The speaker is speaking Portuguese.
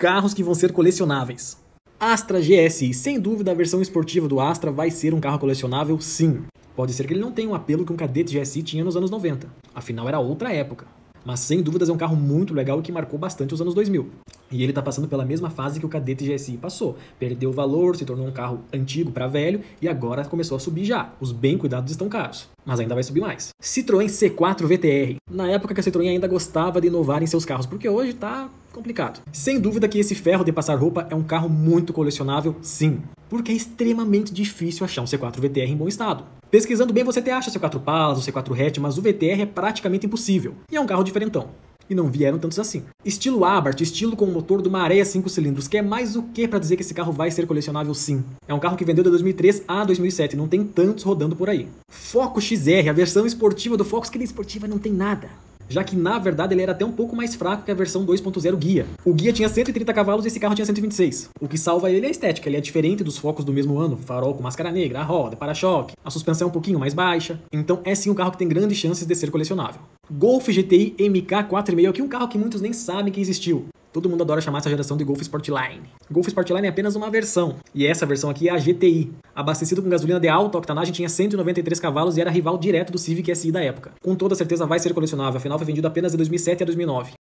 carros que vão ser colecionáveis. Astra GSI, sem dúvida a versão esportiva do Astra vai ser um carro colecionável, sim. Pode ser que ele não tenha um apelo que um Kadett GSI tinha nos anos 90, afinal era outra época. Mas sem dúvidas é um carro muito legal e que marcou bastante os anos 2000. E ele está passando pela mesma fase que o Kadett GSI passou. Perdeu o valor, se tornou um carro antigo para velho e agora começou a subir já. Os bem cuidados estão caros, mas ainda vai subir mais. Citroën C4 VTR. Na época que a Citroën ainda gostava de inovar em seus carros, porque hoje tá complicado. Sem dúvida que esse ferro de passar roupa é um carro muito colecionável, sim. Porque é extremamente difícil achar um C4 VTR em bom estado. Pesquisando bem você até acha o C4 Palace, o C4 Hatch, mas o VTR é praticamente impossível. E é um carro diferentão. E não vieram tantos assim. Estilo Abarth, estilo com o motor do Maré 5 cilindros, que é mais o que para dizer que esse carro vai ser colecionável sim. É um carro que vendeu de 2003 a 2007, não tem tantos rodando por aí. Focus XR, a versão esportiva do Focus, que de esportiva não tem nada. Já que, na verdade, ele era até um pouco mais fraco que a versão 2.0 Guia. O Guia tinha 130 cavalos e esse carro tinha 126. O que salva ele é a estética, ele é diferente dos Focus do mesmo ano, farol com máscara negra, a roda, para-choque, a suspensão é um pouquinho mais baixa. Então é sim um carro que tem grandes chances de ser colecionável. Golf GTI MK 4.5, aqui um carro que muitos nem sabem que existiu. Todo mundo adora chamar essa geração de Golf Sportline. Golf Sportline é apenas uma versão, e essa versão aqui é a GTI. Abastecido com gasolina de alta octanagem, tinha 193 cavalos e era rival direto do Civic SI da época. Com toda certeza vai ser colecionável, afinal foi vendido apenas de 2007 a 2009.